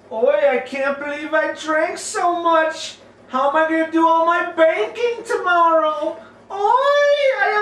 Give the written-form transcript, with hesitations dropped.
Oi, I can't believe I drank so much. How am I going to do all my banking tomorrow? Oi, I